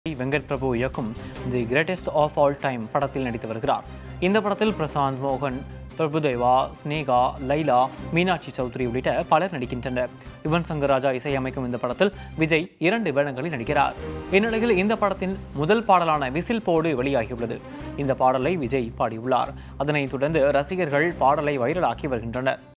Venket Prabu இயக்கும் the greatest of all time படத்தில் நடித்து வருகிறார். இந்த படத்தில் பிரசாந்த் மோகன், பிரபுதேவா, ஸ்னேகா, லைலா, மீனாட்சி சௌத்ரி உள்ளிட்ட பலர் நடிக்கின்றனர். யுவன் சங்கர் ராஜா இசையமைக்கும் இந்த படத்தில் விஜய் 2 வேடங்களில் நடிக்கிறார். இந்நிலையில் இந்த படத்தின் முதல் பாடலான விசில் போடு வெளியாகியுள்ளது. இந்த பாடலை விஜய் பாடியுள்ளார். அதனைத் தொடர்ந்து ரசிகர்கள் பாடலை வைரலாக்கி வருகின்றனர்.